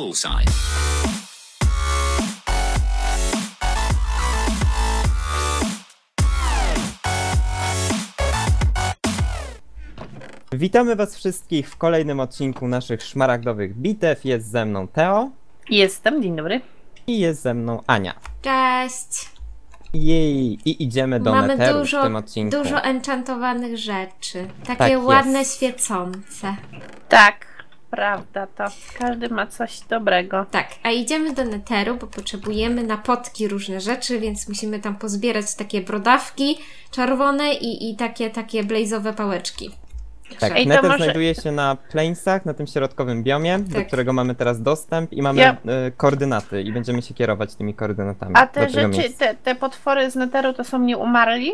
bullseye. Witamy was wszystkich w kolejnym odcinku naszych szmaragdowych bitew. Jest ze mną Teo. Jestem, dzień dobry. I jest ze mną Ania. Cześć! Jej, i idziemy do Mamy Netheru w tym odcinku. dużo enchantowanych rzeczy. Takie Tak ładne, jest. świecące. Tak, prawda to. Każdy ma coś dobrego. Tak, a idziemy do Netheru, bo potrzebujemy na potki różne rzeczy, więc musimy tam pozbierać takie brodawki czerwone i takie blaze'owe pałeczki. Tak, Ej, to Nether może- znajduje się na Plainsach, na tym środkowym biomie, do Tak. którego mamy teraz dostęp i mamy koordynaty i będziemy się kierować tymi koordynatami. A do te tego rzeczy, miejsca. te potwory z Netheru to są nieumarli?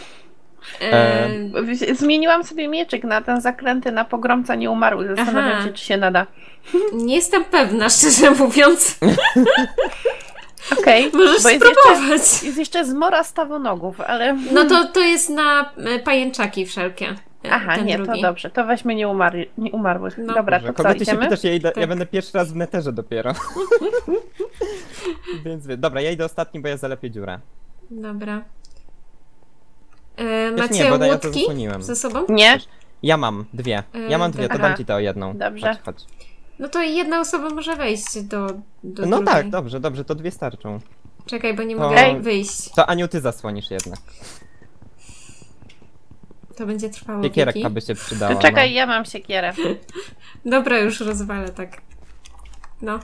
Eee, Zmieniłam sobie mieczyk na ten zaklęty na pogromca nieumarły. Zastanawiam Aha. się, czy się nada. nie jestem pewna, szczerze mówiąc. Okej, Możesz bo spróbować. jest jeszcze zmora stawonogów, ale... No to jest na pajęczaki wszelkie. Aha, ten nie, drugi. to dobrze. To weźmy nieumarłych. No. Dobra, Dobrze, to co, kogo ty się idziemy? pytasz? Ja Tak. będę pierwszy raz w Netherze dopiero. Więc dobra, ja idę ostatni, bo ja zalepię dziurę. Dobra. nie, Macie bo ja to łódki zasłoniłem. ze sobą? Nie? Ja mam dwie. Ja mam dwie, to Aha. dam ci to o jedną. Dobrze. Chodź. No to jedna osoba może wejść do No drugiej. tak, dobrze, to dwie starczą. Czekaj, bo nie To- mogę Ej. wyjść. To Aniu, ty zasłonisz jednak. To będzie trwało Siekierka wieki. by się przydała. To czekaj, ja mam siekierę. Dobra, już rozwalę tak. No.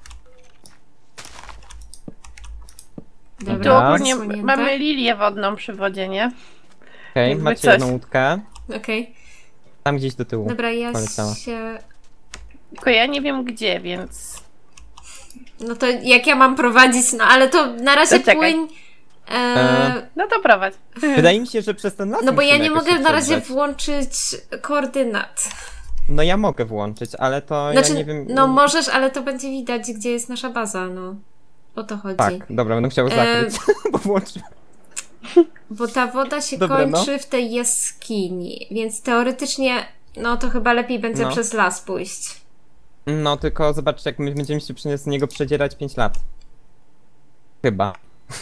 Tu Dobra. ogólnie zasłonięte. mamy lilię wodną przy wodzie, nie? Okej, jakby macie coś. jedną łódkę. Okej. Tam gdzieś do tyłu. Dobra, ja Poleciała. się... Tylko ja nie wiem gdzie, więc... No to jak ja mam prowadzić? No ale to na razie To czekaj. płyń... No to prowadź. Wydaje mi się, że przez ten las No bo ja musimy nie jakoś mogę się na razie przedrzeć. włączyć koordynat. No ja mogę włączyć, ale to Znaczy, ja nie wiem... no możesz, ale to będzie widać, gdzie jest nasza baza, no. O to chodzi. Tak, dobra, będę chciał zakryć, bo włączyłem. Bo ta woda się Dobra, kończy w tej jaskini, więc teoretycznie, no to chyba lepiej będzie No. przez las pójść. No tylko zobaczcie, jak my będziemy się przy niego przedzierać 5 lat. Chyba.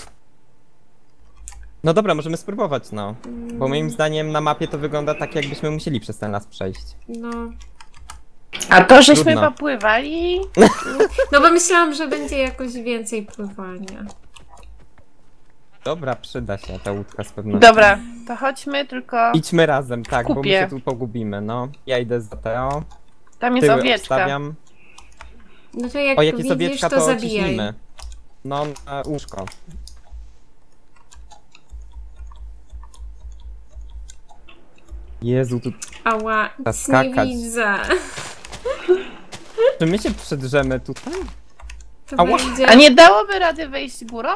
No dobra, możemy spróbować, no. Bo moim zdaniem na mapie to wygląda tak, jakbyśmy musieli przez ten las przejść. No. A to, żeśmy Trudno. popływali... No bo myślałam, że będzie jakoś więcej pływania. Dobra, przyda się ta łódka z pewnością. Dobra, to chodźmy, tylko Idźmy razem, tak, bo my Kupię. się tu pogubimy, no. Ja idę za Teo, tam jest tyły owieczka. obstawiam. No to jak O, jak jest widzisz, owieczka, to to zabijaj. ciśnijmy. No, na łóżko. Jezu, tu... Ała, nic nie Zaskakać. widzę. Czy my się przedrzemy tutaj? To Ała. będzie... A nie dałoby rady wejść górą?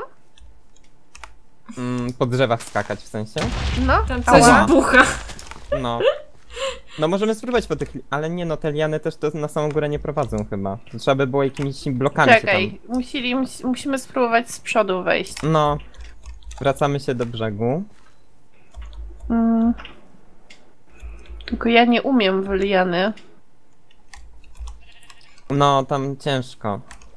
Po drzewach skakać w sensie? No, Tam coś ała. bucha. No. No możemy spróbować po tych... Ale nie no, te liany też to na samą górę nie prowadzą chyba. To trzeba by było jakimiś blokami się Czekaj, musimy spróbować z przodu wejść. tam... No. Wracamy się do brzegu. Tylko ja nie umiem w liany. No, tam ciężko.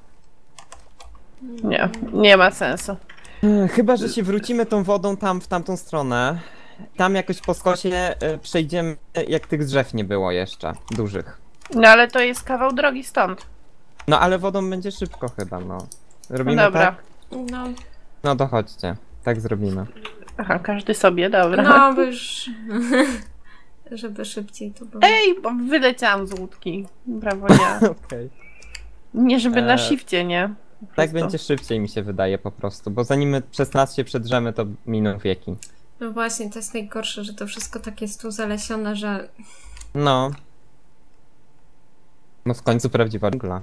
Nie ma sensu. Chyba, że się wrócimy tą wodą tam w tamtą stronę. Tam jakoś po skosie przejdziemy, jak tych drzew nie było jeszcze, dużych. No ale to jest kawał drogi stąd. No ale wodą będzie szybko chyba, no. Robimy Dobra. tak? No, No to chodźcie, tak zrobimy. Aha, każdy sobie, dobra. no bo już... Żeby szybciej to było. Ej, bo wyleciałam z łódki. Brawo, ja. Okej. Nie, żeby na E, shifcie, nie? Po Tak prostu. będzie szybciej mi się wydaje po prostu, bo zanim my przez nas się przedrzemy, to miną wieki. No właśnie, to jest najgorsze, że to wszystko tak jest tu zalesione, że... No. No w końcu prawdziwa dżungla.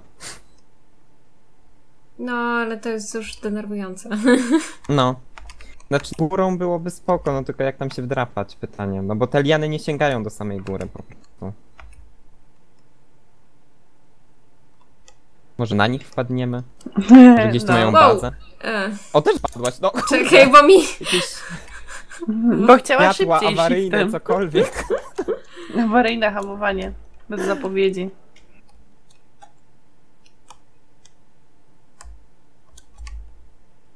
No, ale to jest już denerwujące. No. Znaczy górą byłoby spoko, no tylko jak tam się wdrapać, pytanie. No bo te liany nie sięgają do samej góry po prostu. Może na nich wpadniemy? Że gdzieś tu No. mają Wow. bazę? E, O, też padłaś, no. czekaj, bo mi... Jakieś Bo chciała światła szybciej awaryjne, shiftem. cokolwiek. Awaryjne hamowanie. Bez zapowiedzi.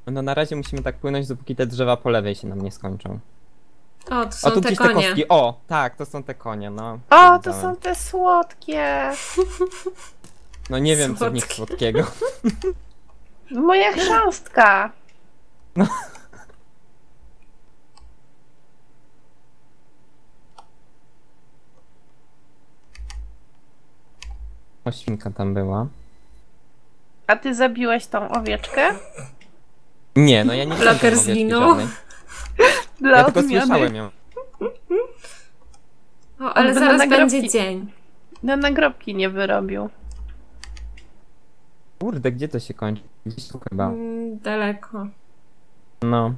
No na razie musimy tak płynąć, dopóki te drzewa po lewej się nam nie skończą. O, tu O, są tu te gdzieś te konie. kostki. O, tak, to są te konie, no. O, to Widziałem. są te słodkie. No nie wiem, co w nich Słodkie. słodkiego. Moja chrząstka. O, świnka tam była. A ty zabiłeś tą owieczkę? Nie, no ja nie widziałem Bloker owieczki zginął. żadnej. Dla Ja tylko odmiany. słyszałem ją. O, ale Będą zaraz nagrobki. będzie dzień. No nagrobki nie wyrobił. Kurde, gdzie to się kończy? Gdzieś tu chyba. Daleko. No.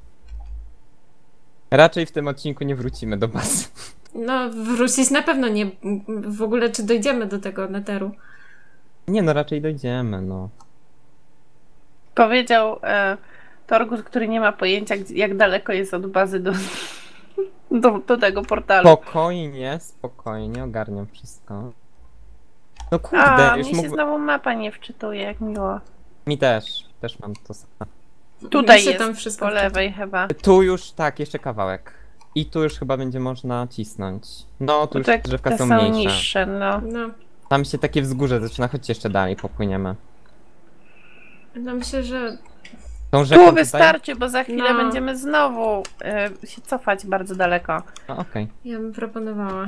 Raczej w tym odcinku nie wrócimy do bazy. No, wrócić na pewno nie. W ogóle, czy dojdziemy do tego neteru? Nie no, raczej dojdziemy, no. Powiedział Torgus, który nie ma pojęcia, jak daleko jest od bazy do tego portalu. Spokojnie, spokojnie, ogarniam wszystko. No kurde, A, już mnie się mógł... znowu mapa nie wczytuje, jak miło. Mi też mam to samo. Tutaj Mi się jest, tam wszystko po lewej chyba. Tu już, tak, jeszcze kawałek. I tu już chyba będzie można cisnąć. No, tu już Te drzewka są są mniejsze. niższe, no. No, Tam się takie wzgórze zaczyna, chodźcie jeszcze dalej, popłyniemy. no myślę, że. Tą rzeką Tu tutaj? wystarczy, bo za chwilę No. będziemy znowu się cofać bardzo daleko. No, okej. Ja bym proponowała.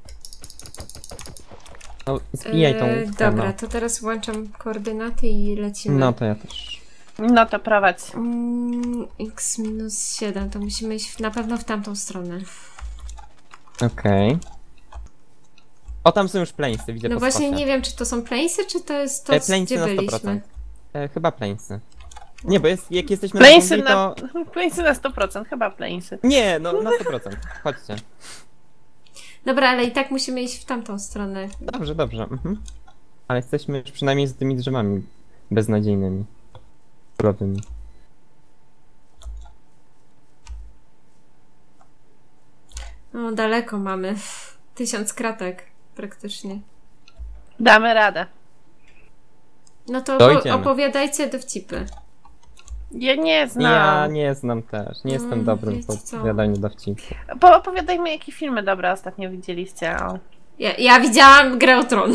No, zbijaj tą łódkę, Dobra, no. to teraz włączam koordynaty i lecimy. No, to ja też. No to prowadź. X-7, to musimy iść na pewno w tamtą stronę. Okej. O, tam są już plańsy, widzę No po właśnie skosie. nie wiem, czy to są plańsy, czy to jest to, Plańsy gdzie na 100%. byliśmy. Chyba plańsy. Nie, bo jak jesteśmy Plańsy na na, zombie, to... plańsy na 100%, chyba plańsy. Nie, no na 100%. Chodźcie. Dobra, ale i tak musimy iść w tamtą stronę. Dobrze, dobrze. Mhm. Ale jesteśmy już przynajmniej z tymi drzewami beznadziejnymi. Surowymi. No, daleko mamy. 1000 kratek praktycznie. Damy radę. No to Dojdziemy. opowiadajcie dowcipy. Ja nie znam. Ja nie znam też. Nie jestem dobrym wiecie w co? opowiadaniu dowcipów. Opowiadajmy, jakie filmy dobre ostatnio widzieliście. O. Ja widziałam Grę o Tron.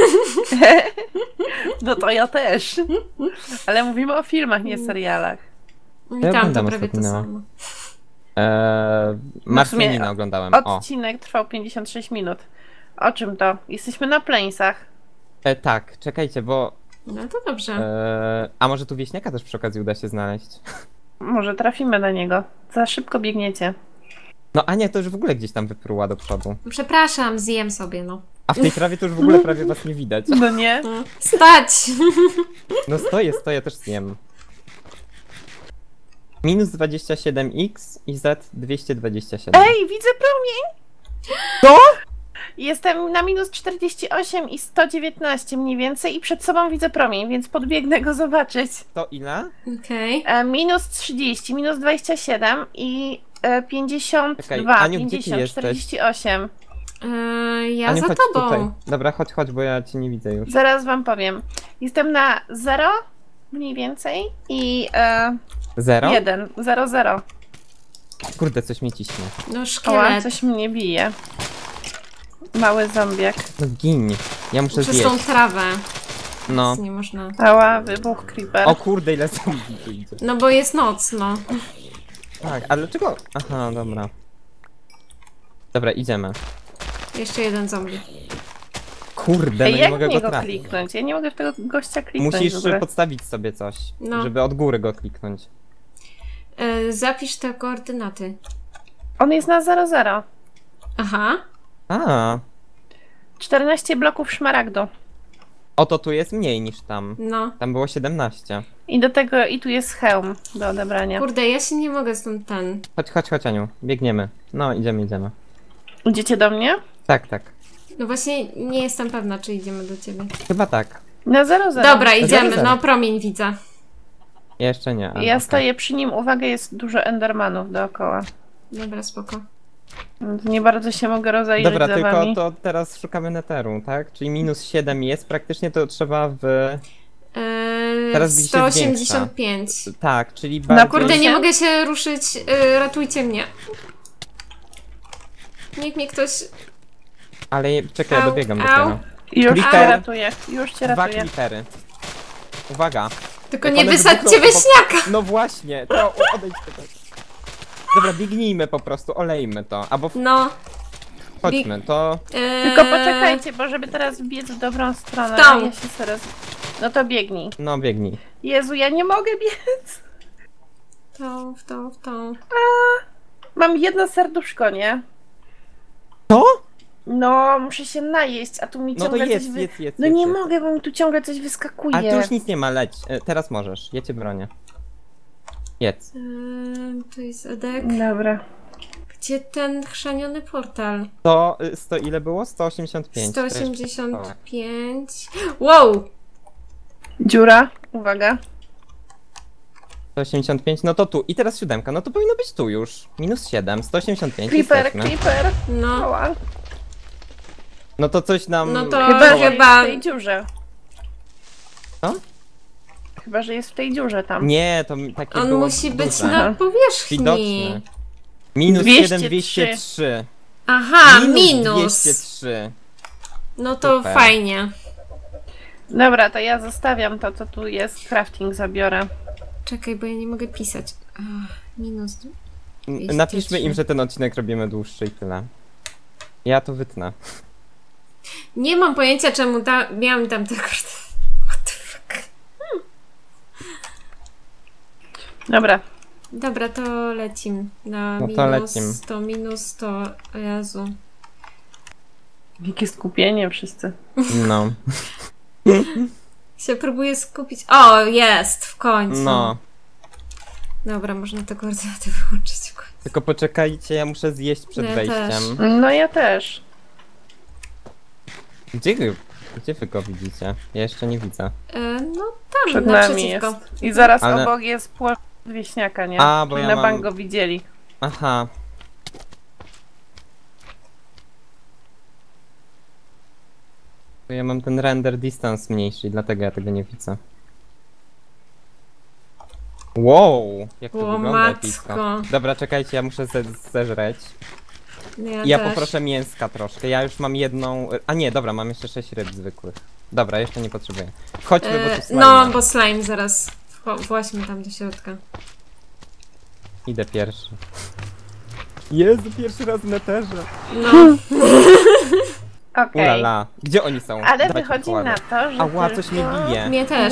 No to ja też. Ale mówimy o filmach, nie serialach. I Ja tam to oglądam prawie to ostatnio. samo. Marsjanina oglądałem. O. Odcinek trwał 56 minut. O czym to? Jesteśmy na plańsach. Tak, czekajcie, bo... No to dobrze. a może tu wieśniaka też przy okazji uda się znaleźć? Może trafimy na niego. Za szybko biegniecie. No Ania to już w ogóle gdzieś tam wypruła do przodu. Przepraszam, zjem sobie, no. A w tej trawie to już w ogóle prawie was nie widać. No nie? Stać! No stoję, też zjem. Minus 27x i z 227. Ej, widzę promień! Co? Jestem na minus 48 i 119 mniej więcej i przed sobą widzę promień, więc podbiegnę go zobaczyć. To ile? Okej. Minus 30, minus 27 i 52, Czekaj, Aniu, gdzie ty 50, jesteś? 48. Ja Aniu, za chodź tobą. tutaj. Dobra, chodź, bo ja cię nie widzę już. Zaraz wam powiem. Jestem na 0 mniej więcej i 0? 1, 0, 0. Kurde, coś mnie ciśnie. No Oła, szkielet. coś mnie bije. Mały zombiak. No gin. Ja muszę Przez zjeść. tą trawę. No. Nic nie można. Ała, wybuch creeper. O kurde, ile zombie tu idzie. No bo jest noc, no. Tak, ale dlaczego? Aha, dobra. Dobra, idziemy. Jeszcze jeden zombie. Kurde, Ej, no nie jak mogę w go niego trafić. kliknąć? Ja nie mogę w tego gościa kliknąć Musisz w ogóle. podstawić sobie coś, No. żeby od góry go kliknąć. Zapisz te koordynaty. On jest na 0, 0. Aha. A, 14 bloków szmaragdu. oto tu jest mniej niż tam. No. Tam było 17. I do tego, i tu jest hełm do odebrania. Kurde, ja się nie mogę stąd Chodź Aniu, biegniemy. No, idziemy. Idziecie do mnie? Tak. No właśnie nie jestem pewna, czy idziemy do ciebie. Chyba tak. Na 0, 0. Dobra, idziemy. Zaraz. No, promień widzę. Jeszcze nie. Ja okej. stoję przy nim, uwaga, jest dużo endermanów dookoła. Dobra, spoko. Więc nie bardzo się mogę rozejrzeć Dobra, za tylko wami. to teraz szukamy neteru, tak? Czyli minus 7 jest, praktycznie to trzeba w Teraz gdzieś się 185. Tak, czyli No bardziej... Kurde, nie mogę się ruszyć. Ratujcie mnie. Niech mnie ktoś... Ale czekaj, ja Au, dobiegam au. dopiero. Już Creeper. cię ratuję, już cię 2 ratuję. creepery. Uwaga. Tylko Jak nie one wysadźcie wybuchną obok- wieśniaka! No właśnie, to odejdź tutaj. Dobra, biegnijmy po prostu, olejmy to. Albo No. chodźmy, to... Tylko poczekajcie, bo żeby teraz biec w dobrą stronę, W tą. ja się teraz... No to biegnij. No, biegnij. Jezu, ja nie mogę biec. W tą. Mam jedno serduszko, nie? Co? No, muszę się najeść, a tu mi No to ciągle jedz, coś jedz. No nie mogę, bo mi tu ciągle coś wyskakuje. Ale tu już nic nie ma, leć. Teraz możesz, ja cię bronię. Jedz. To jest Edek. Dobra. Gdzie ten chrzaniony portal? To ile było? 185. 185. Wow! Dziura, uwaga. 185, no to tu. I teraz 7, no to powinno być tu już. -7, 185 Creeper, jesteśmy. creeper. No. Oła. No to coś nam... No to Chyba, że chyba- jest w tej dziurze. Co? Chyba, że jest w tej dziurze tam. Nie, to takie On było musi być duże. na powierzchni. Widoczny. -7, -203. Aha, minus. 203. No to Super. fajnie. Dobra, to ja zostawiam to, co tu jest. Crafting zabiorę. Czekaj, bo ja nie mogę pisać. Minus. 203. Napiszmy im, że ten odcinek robimy dłuższy i tyle. Ja to wytnę. Nie mam pojęcia, czemu miałam tam te karty. What the fuck? Dobra. Dobra, to lecim. Na No to minus, lecim. to minus, to... O Jezu. Jakie skupienie wszyscy. No. Się próbuję skupić. O, jest! W końcu. No. Dobra, można te koordynaty wyłączyć w końcu. Tylko poczekajcie, ja muszę zjeść przed Ja wejściem. też. No ja też. Gdzie wy go widzicie? Ja jeszcze nie widzę. No tam, Przed nami naprzeciwko. jest. I zaraz Ale- obok jest płaszcz wieśniaka, nie? A, bo Czyli ja na mam- bank go widzieli. Aha. To ja mam ten render distance mniejszy, dlatego ja tego nie widzę. Wow! Jak to O, wygląda matko. epicko. Dobra, czekajcie, ja muszę zeżreć. Ja Ja też. poproszę mięska troszkę. Ja już mam jedną... A nie, dobra, mam jeszcze 6 ryb zwykłych. Dobra, jeszcze nie potrzebuję. Wchodźmy, bo tu slime. No, bo slime zaraz. Właśnie tam do środka. Idę pierwszy. Jezu, pierwszy raz w neterze. No, Okej. Ulala. Gdzie oni są? Ale Dawajcie wychodzi kołady. na to, że Ała, coś mnie tylko- bije. mnie też.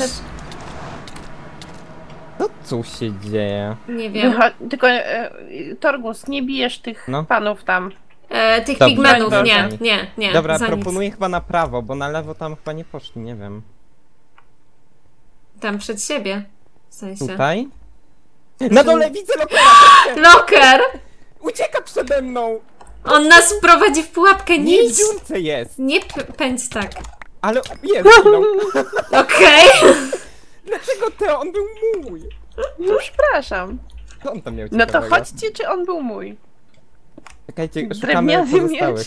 Co tu się dzieje? Nie wiem. Tylko Torgus, nie bijesz tych No. panów tam. Tych Dobrze, pigmenów, dobrze. nie. Dobra, za proponuję chyba na prawo, bo na lewo tam chyba nie poszli, nie wiem. nic. Tam przed siebie. W sensie. Tutaj? Na dole widzę lokera! Locker! Ucieka przede mną! On nas prowadzi w pułapkę, nie Nie w idź! dziurce jest! Nie pędź tak. Ale jest! No. Okej. Dlaczego Teo? On był mój! No przepraszam. Co on tam miał No to ciekawego? chodźcie, czy on był mój. Czekajcie, szukamy Drewniany pozostałych.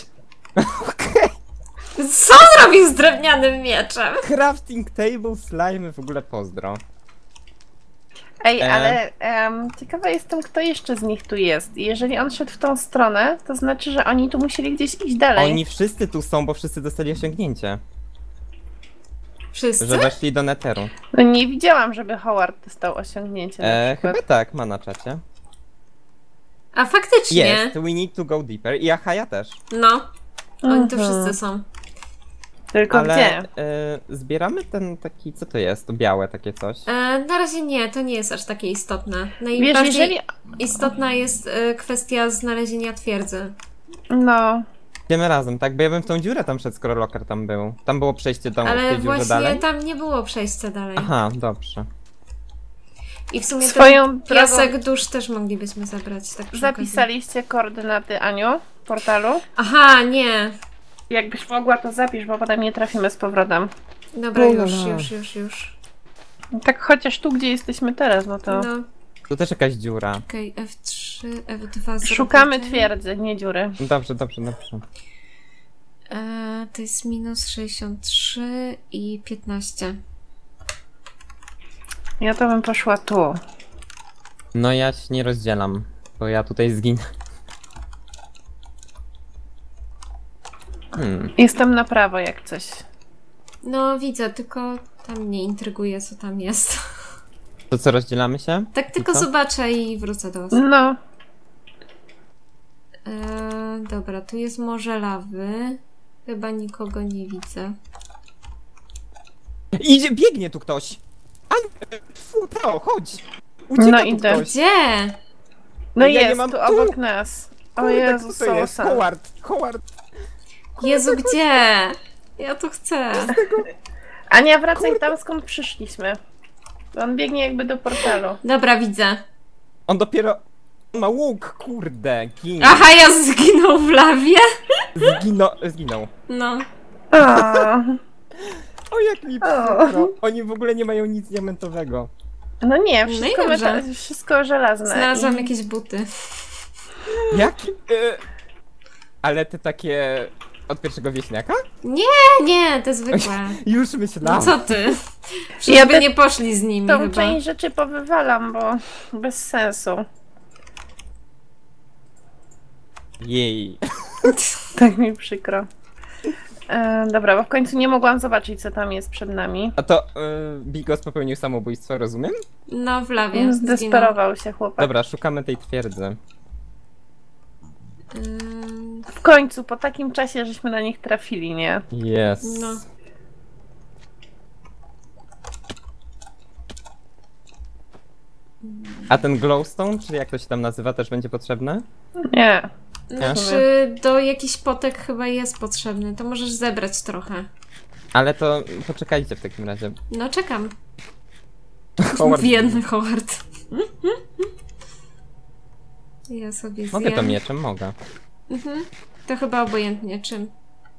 Co on robi z drewnianym mieczem? Crafting table, slime, w ogóle pozdro. Ej, ale ciekawa jestem, kto jeszcze z nich tu jest. I jeżeli on szedł w tą stronę, to znaczy, że oni tu musieli gdzieś iść dalej. Oni wszyscy tu są, bo wszyscy dostali osiągnięcie. Wszyscy? Że weszli do neteru. No nie widziałam, żeby Howard dostał osiągnięcie na przykład. Chyba tak, ma na czacie. A faktycznie. Jest, we need to go deeper. I ja też. No. Oni tu Mhm. wszyscy są. Tylko Ale gdzie? zbieramy ten taki, co to jest? To białe takie coś. Na razie nie, to nie jest aż takie istotne. Wiesz, Najbardziej jeżeli... istotna jest kwestia znalezienia twierdzy. No, Idziemy razem, tak? Bo ja bym w tą dziurę tam szedł, skoro locker tam był. Tam było przejście do Ale tej dziurze właśnie dalej. tam nie było przejścia dalej. Aha, dobrze. I w sumie swoją ten drogą piasek dusz też moglibyśmy zabrać. Tak przy okazji. zapisaliście koordynaty, Aniu, portalu. Aha, nie. Jakbyś mogła, to zapisz, bo potem nie trafimy z powrotem. Dobra, Ulala. już. Tak chociaż tu, gdzie jesteśmy teraz, no to... No, Tu też jakaś dziura. okej, F3, F2 Szukamy zrobię. twierdzy, nie dziury. Dobrze. To jest minus 63 i 15. Ja to bym poszła tu. No ja się nie rozdzielam, bo ja tutaj zginę. Jestem na prawo jak coś. No widzę, tylko tam mnie intryguje, co tam jest. To co, rozdzielamy się? Tak tylko co? zobaczę i wrócę do was. No. Dobra, tu jest morze lawy. Chyba nikogo nie widzę. Idzie, biegnie tu ktoś! Fu, Teo, chodź! Ucieka No tu idę. ktoś. Gdzie? No Ja nie jest, mam tu tu. obok nas. O Kurde, Jezu, kto to jest? Sosa. Howard! Jezu, gdzie? Ja tu chcę. Ania, wracaj tam, skąd przyszliśmy. On biegnie jakby do portalu. Dobra, widzę. On dopiero... On ma łuk, kurde, gin. Aha, ja zginął w lawie? Zginął. No. O, O, jak mi przykro. Oni w ogóle nie mają nic diamentowego. no nie, No i wszystko, dobrze. wszystko żelazne. Znalazłam I- jakieś buty. Jak? Ale te takie... Od pierwszego wieśniaka? Nie, te zwykłe. Już No myślałam. co ty? Ja Wszyscy te- nie poszli z nimi Tą chyba. część rzeczy powywalam, bo bez sensu. Jej. Tak mi przykro. Dobra, bo w końcu nie mogłam zobaczyć, co tam jest przed nami. A to Bigos popełnił samobójstwo, rozumiem? No, w lawie. Zginął. Zdesperował się chłopak. Dobra, szukamy tej twierdzy. W końcu, po takim czasie, żeśmy na nich trafili, nie? Jest. No. A ten glowstone, czy jak to się tam nazywa, też będzie potrzebny? Nie. Znaczy, do jakichś potek chyba jest potrzebny. To możesz zebrać trochę. Ale to poczekajcie w takim razie. No, czekam. Howard, Biedny Howard. Ja sobie mogę to zjem. mieczem? Mogę. Mhm. To chyba obojętnie czym.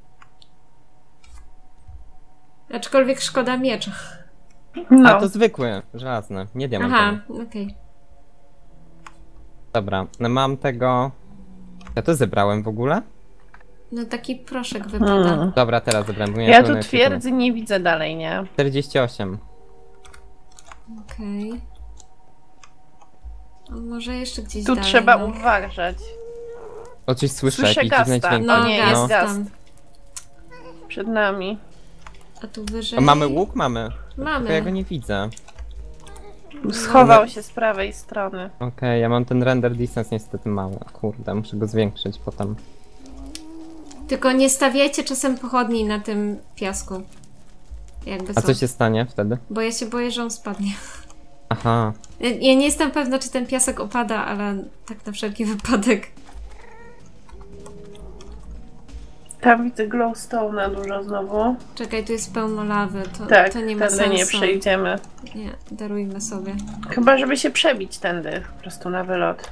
Aczkolwiek szkoda miecza. No. A to zwykły, żelazny, nie diamentowy. Aha, okej. Dobra, no mam tego... Ja to zebrałem w ogóle? No taki proszek wypada. Dobra, teraz zebrałem. Bo Ja miałem tu pełne twierdzy nie widzę dalej, nie? 48. Okej. A może jeszcze gdzieś Tu dalej, trzeba no. uważać. O, coś słyszę, Słyszę jakiś dziwny gasta. dźwięk. No, nie, gaz jest gaz. tam. Przed nami. A tu wyżej... A mamy łuk? Mamy. Mamy. Tylko ja go nie widzę. Schował się z prawej strony. Okej, ja mam ten render distance niestety mały. Kurde, muszę go zwiększyć potem. Tylko nie stawiajcie czasem pochodni na tym piasku. Jakby A co się stanie wtedy? Bo ja się boję, że on spadnie. Aha. Ja nie jestem pewna, czy ten piasek opada, ale tak na wszelki wypadek. Tam widzę glowstone'a dużo znowu. Czekaj, tu jest pełno lawy, Tak, to nie ma tędy sensu. nie przejdziemy. Nie, darujmy sobie. Chyba, żeby się przebić tędy, po prostu na wylot.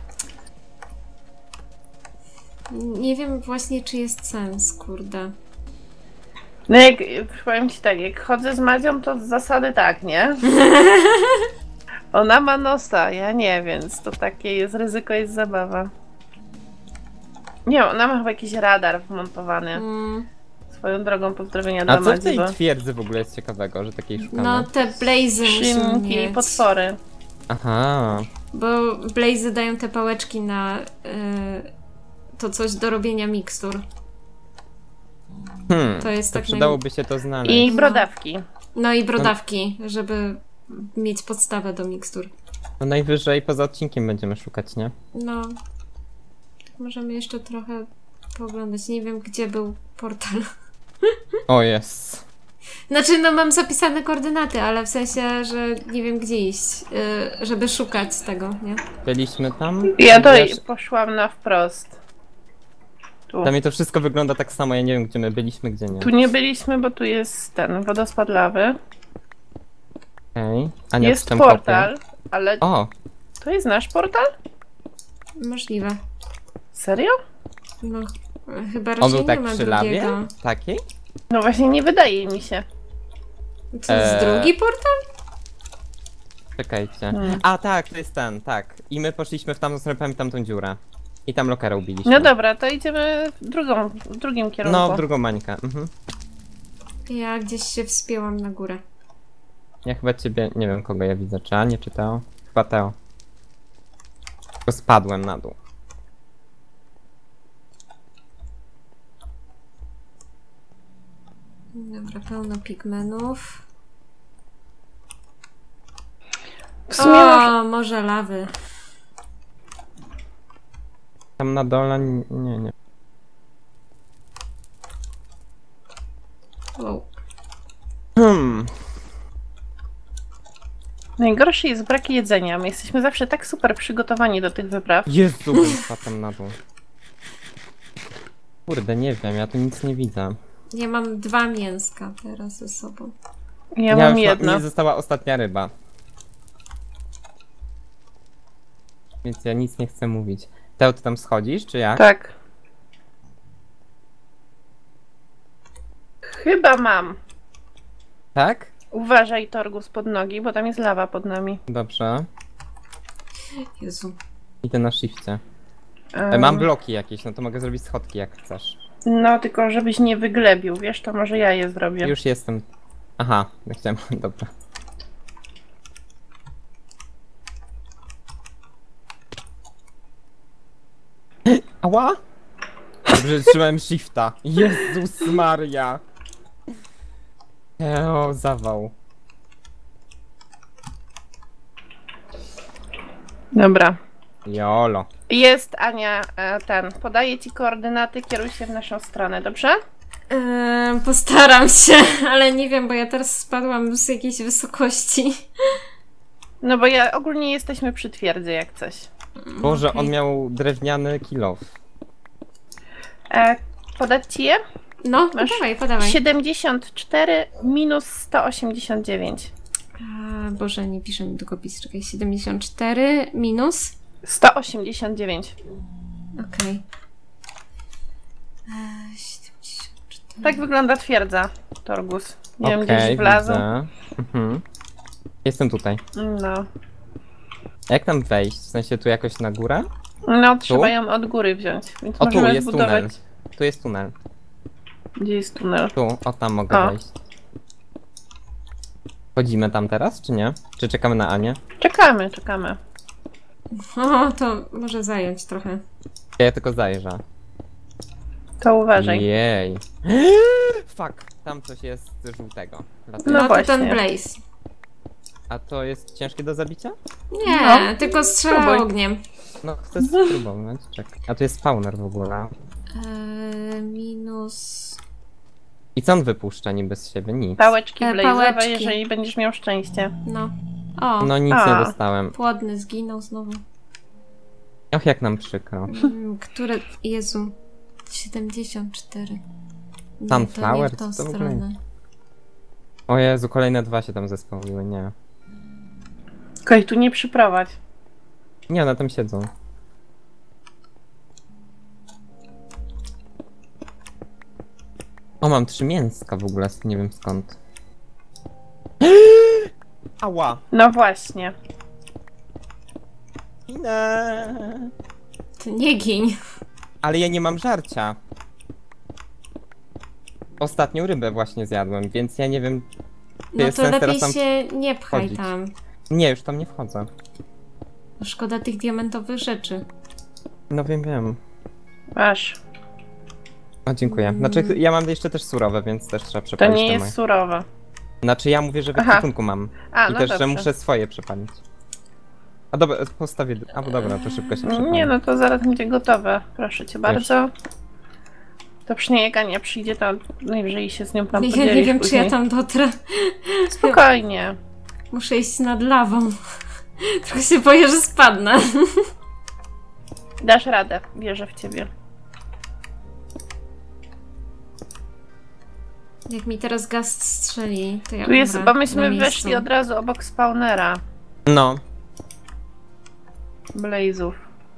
Nie wiem właśnie, czy jest sens, kurde. No jak, powiem ci tak, jak chodzę z Madzią, to z zasady tak, nie? Ona ma nosa, ja nie, więc to takie jest ryzyko, jest zabawa. Nie, ona ma chyba jakiś radar wmontowany. Swoją drogą pozdrowienia A dla co w Madzi, tej bo twierdzy w ogóle jest ciekawego, że takiej szukamy? No, te blazy musimy szynki i mieć. potwory. Aha. Bo blazy dają te pałeczki na to coś do robienia mikstur. To jest to tak przydałoby się to znaleźć. I brodawki. No i brodawki, żeby mieć podstawę do mikstur. No najwyżej poza odcinkiem będziemy szukać, nie? No. Możemy jeszcze trochę pooglądać. Nie wiem, gdzie był portal. O, jest. Znaczy, no mam zapisane koordynaty, ale w sensie, że nie wiem, gdzie iść, żeby szukać tego, nie? Byliśmy tam? Ja to Wiesz, poszłam na wprost. Tu. Dla mnie to wszystko wygląda tak samo, ja nie wiem, gdzie my byliśmy, gdzie nie. Tu nie byliśmy, bo tu jest ten wodospad lawy. Okej. Ania Jest wstęp portal, ale kopie. O! to jest nasz portal? Możliwe. Serio? No, chyba On raczej był nie tak ma przy lawie? drugiego. Takiej? No właśnie nie wydaje mi się. To jest drugi portal? Czekajcie. Hmm. A tak, to jest ten, tak. I my poszliśmy w tamtą stronę, pamiętam tamtą dziurę. I tam lokera ubiliśmy. No dobra, to idziemy w drugim kierunku. No, w drugą mańkę. Mhm. Ja gdzieś się wspięłam na górę. Ja chyba ciebie, nie wiem kogo ja widzę, czy Anię, czy Teo? Chyba Teo. Tylko spadłem na dół. Dobra, pełno pigmenów. W sumie O, morze lawy. Tam na dole, nie. Wow. Najgorszy jest brak jedzenia. My jesteśmy zawsze tak super przygotowani do tych wypraw. Jezu, spadłem na dół. Kurde, nie wiem, ja tu nic nie widzę. Ja mam 2 mięska teraz ze sobą. Ja mam już jedno. mi została ostatnia ryba. Więc ja nic nie chcę mówić. Teo, ty tam schodzisz, czy jak? Tak. Chyba mam. Tak? Uważaj, Torgus, pod nogi, bo tam jest lawa pod nami. Dobrze. Jezu. Idę na shifcie. Mam bloki jakieś, no to mogę zrobić schodki jak chcesz. No, tylko żebyś nie wyglebił, wiesz, to może ja je zrobię. Już jestem. Aha, ja chciałem, dobra. Ała! Dobrze, trzymałem shifta. Jezus Maria! O, zawał. Dobra. Jolo. Jest, Ania, podaję ci koordynaty, kieruj się w naszą stronę, dobrze? Postaram się, ale nie wiem, bo ja teraz spadłam z jakiejś wysokości. No bo ogólnie jesteśmy przy twierdzy, jak coś. Boże, Okej. on miał drewniany kilof. Podać ci je? No, Masz podawaj. 74 minus 189. Boże, nie piszę mi długopis, czekaj, 74 minus? 189. Okej. 74. Tak wygląda twierdza, Torgus. Nie wiem, Okej, gdzieś wlazł. widzę. Jestem tutaj. No. A jak tam wejść? W sensie tu jakoś na górę? No, trzeba ją od góry wziąć. Więc O, tu możemy jest zbudować. tunel. Tu jest tunel. Gdzie jest tunel? Tu, o tam mogę O. wejść. Chodzimy tam teraz, czy nie? Czy czekamy na Anię? Czekamy, czekamy. O, to może zająć trochę. Ja tylko zajrzę. To uważaj. Jej. Fuck, tam coś jest żółtego. Dlatego. No No to właśnie. ten Blaze. A to jest ciężkie do zabicia? Nie, No. tylko strzela Spróbuj. ogniem. No chcę spróbować, czekaj. A tu jest spawner w ogóle. Minus... I co on wypuszcza niby z siebie? Nic. Pałeczki blaze'owe, Pałeczki. jeżeli będziesz miał szczęście. No. O, No nic A. nie dostałem. płodny zginął znowu. Och, jak nam przykro. Które... Jezu. 74. Nie, Sunflower? to nie w tą Co to w ogóle stronę. O Jezu, kolejne 2 się tam zespełniły, nie. Tylko ich tu nie przyprowadź. Nie, one tam siedzą. O, mam 3 mięska w ogóle, nie wiem skąd. Ała! No właśnie. Inę. Ty nie giń. Ale ja nie mam żarcia. Ostatnią rybę właśnie zjadłem, więc ja nie wiem. No jest to sens lepiej teraz tam się nie pchaj wchodzić. tam. Nie, już tam nie wchodzę. Szkoda tych diamentowych rzeczy. No wiem. Masz. O, dziękuję. Znaczy, ja mam jeszcze też surowe, więc też trzeba To przepalić nie te jest moje. surowe. Znaczy, ja mówię, że w Aha. ekwipunku mam. A, I no też, dobrze. że muszę swoje przepalić. A dobra, postawię. A bo dobra, to szybko się przepali. Nie, no to zaraz będzie gotowe. Proszę cię bardzo. To przynajmniej jak Ania przyjdzie, to najwyżej się z nią tam Ja podzielisz nie wiem, czy później. ja tam dotrę. Spokojnie. Muszę iść nad lawą. Trochę się boję, że spadnę. Dasz radę. Wierzę w ciebie. Jak mi teraz gaz strzeli, to ja Tu jest, umrę bo myśmy na weszli miejscu. od razu obok spawnera. No. Blazów.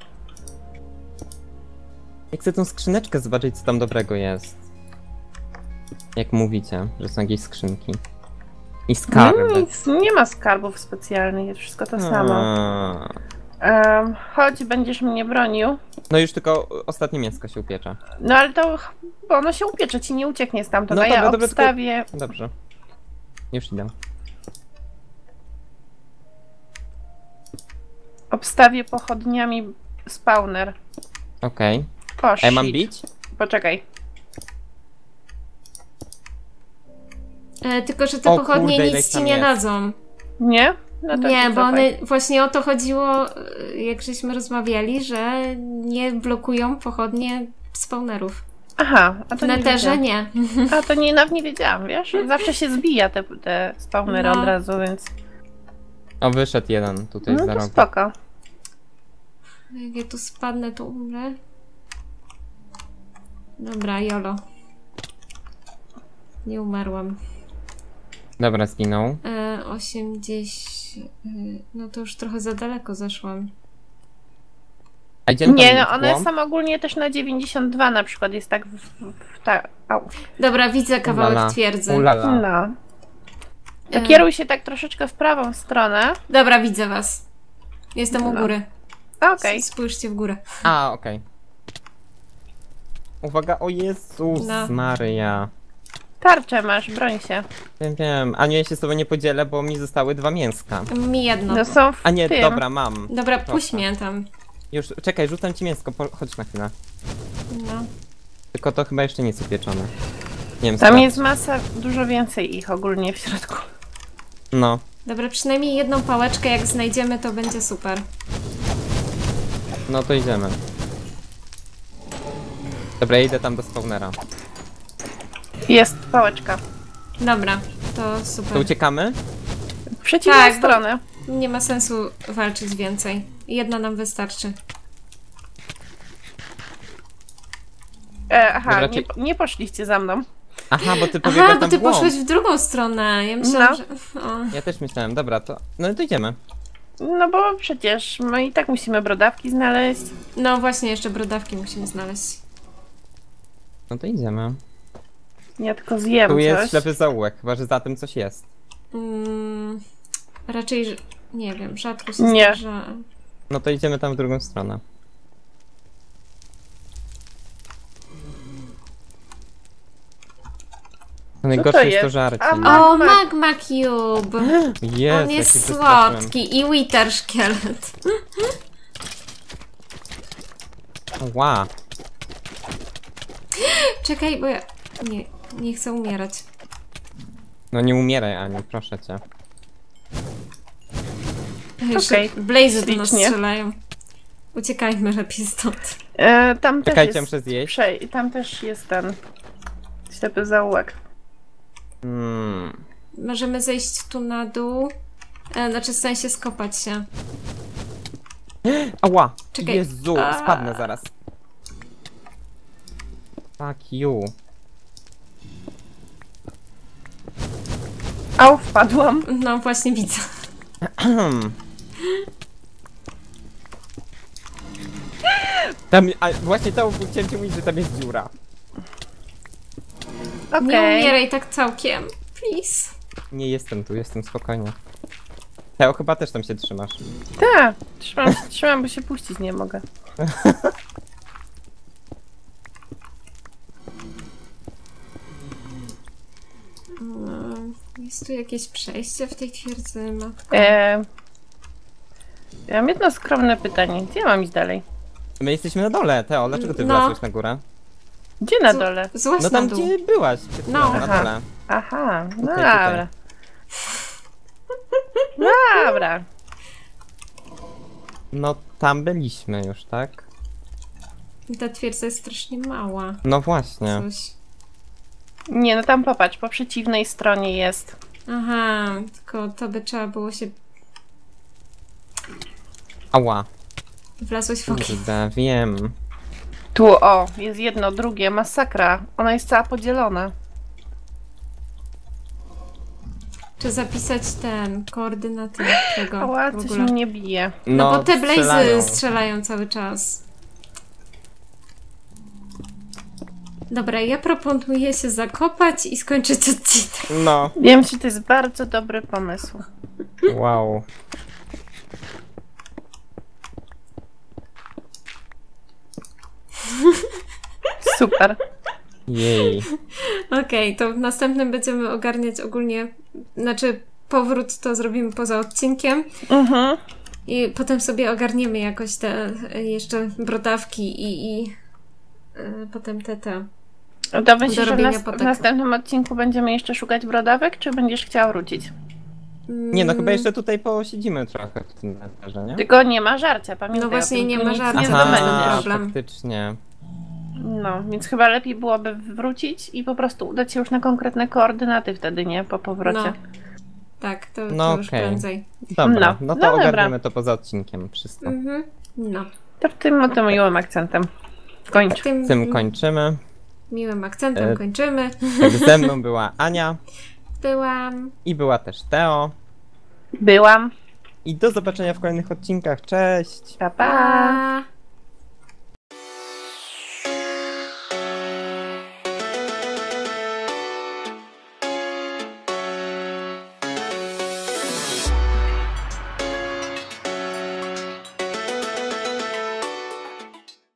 Ja chcę tą skrzyneczkę zobaczyć, co tam dobrego jest. Jak mówicie, że są jakieś skrzynki. I skarby. Nic, nie ma skarbów specjalnych, jest wszystko to samo. A. Chodź, będziesz mnie bronił. No już tylko ostatnie mięsko się upiecze. No ale to, bo ono się upiecze, ci nie ucieknie stamtąd, No a ja dobra, tylko- obstawię... Dobrze. Już idę. Obstawię pochodniami spawner. Okej. O, Ej, mam shit. bić? Poczekaj. Tylko, że te O pochodnie kurde, ile nic ich ci tam nie jest. dadzą. Nie? No to Nie, się bo cofaj. one, właśnie o to chodziło, jak żeśmy rozmawiali, że nie blokują pochodnie spawnerów. Aha, a W to nie Netherze wiedziałam. nie. A to nie, nawet nie wiedziałam, wiesz? Zawsze się zbija te spawnery No. od razu, więc... O, wyszedł jeden tutaj No za to rogiem. spoko. Jak ja tu spadnę, to umrę. Dobra, jolo. Nie umarłam. Dobra, zginął. 80... no to już trochę za daleko zeszłam. A idziemy Nie, tam no w one głąb? są ogólnie też na 92 na przykład, jest tak au. Dobra, widzę kawałek Ulala. twierdzy. Ulala. No. To E. kieruj się tak troszeczkę w prawą stronę. Dobra, widzę was. Jestem u No. góry. Okej. Spójrzcie w górę. A, okej. Uwaga, o Jezus No. Maryja. Tarczę masz, broń się. Wiem. Aniu, ja się z tobą nie podzielę, bo mi zostały 2 mięska. Mi jedno. No są w A nie, tym. dobra, mam. Dobra, puść Proszę. mnie tam. Już, czekaj, rzucam ci mięsko, chodź na chwilę. No. Tylko to chyba jeszcze nie jest upieczone. Nie wiem, Tam sprawdź. jest masa, dużo więcej ich ogólnie w środku. No, Dobra, przynajmniej jedną pałeczkę jak znajdziemy, to będzie super. no to idziemy. Dobra, ja idę tam do spawnera. Jest pałeczka. Dobra, to To super. uciekamy? W przeciwną Tak, bo- stronę. Nie ma sensu walczyć więcej. Jedna nam wystarczy. Aha, Dobra, nie poszliście za mną. Aha, bo ty Aha, pobiegłaś bo tam ty w głąb. poszłeś w drugą stronę. Ja myślałam, No. że... O. Ja też myślałem, dobra, to... No to idziemy. No bo przecież my i tak musimy brodawki znaleźć. No właśnie, jeszcze brodawki musimy znaleźć. No to idziemy. Ja tylko zjem Tu jest coś. ślepy zaułek, chyba że za tym coś jest. Raczej, nie wiem, rzadko się Nie. zdarza. No to idziemy tam w drugą stronę. No najgorsze jest to jest? żarcie. A, O, Magma. Magma Cube! Jest, On jak jest się przestraszyłem. słodki i Wither szkielet. Ła. Czekaj, bo ja... Nie chcę umierać. No nie umieraj, Aniu, proszę cię. Jeszcze Okej, Blazy do nas ślicznie. strzelają. Uciekajmy lepiej stąd. Tam też Czekajcie, jest... muszę zjeść. Tam też jest ten ślepy zaułek. Możemy zejść tu na dół. Znaczy w sensie skopać się. Ała! Czekaj. Jezu, A. spadnę zaraz. Fuck you. Au, wpadłam. No właśnie widzę. Tam, a właśnie to chciałem ci mówić, że tam jest dziura. Okej. Nie umieraj tak całkiem. Please. Nie jestem tu, jestem spokojnie. Teo, chyba też tam się trzymasz. Tak, trzymam, bo się puścić nie mogę. Jest tu jakieś przejście w tej twierdzy, matko. Ja mam jedno skromne pytanie. Gdzie ja mam iść dalej? My jesteśmy na dole, Teo, dlaczego ty No. wlazłeś na górę? Gdzie na dole? Złaź No na tam dół. gdzie byłaś, przed chwilą, No. na Aha. dole. Aha, no Tutaj, dobra. Dobra. No tam byliśmy już, tak? Ta twierdza jest strasznie mała. No właśnie. Coś. Nie, no tam popatrz, po przeciwnej stronie jest. Aha, tylko to by trzeba było się... Ała. Wlazłeś w okno. Kurde, wiem. Tu, o, jest jedno, drugie, masakra. Ona jest cała podzielona. Czy zapisać koordynaty tego Ała, w coś ogóle? mnie bije. No bo te strzelają. blazy strzelają cały czas. Dobra, ja proponuję się zakopać i skończyć odcinek. No, Wiem, że to jest bardzo dobry pomysł. wow. Super. Jej. Okej, to w następnym będziemy ogarniać ogólnie, znaczy powrót to zrobimy poza odcinkiem. Mhm. I potem sobie ogarniemy jakoś te jeszcze brodawki i potem te. To myślisz, że robienia w potek. następnym odcinku będziemy jeszcze szukać brodawek, czy będziesz chciał wrócić? Nie, no chyba jeszcze tutaj posiedzimy trochę w tym neterze, nie? Tylko nie ma żarcia, pamiętaj. No właśnie, o tym, nie tu ma nic żarcia, Nie to jest ten zdobędziesz. problem. Faktycznie. No, więc chyba lepiej byłoby wrócić i po prostu udać się już na konkretne koordynaty wtedy, nie? Po powrocie. No. Tak, to No już okej. prędzej. Dobra, No, no to no dobra. ogarniemy to poza odcinkiem wszystko. No. To w tym oto miłym akcentem. Kończ. Tym kończymy. Miłym akcentem kończymy. Tak, ze mną była Ania Byłam. i była też Teo. Byłam. I do zobaczenia w kolejnych odcinkach. Cześć! Pa, pa. Pa!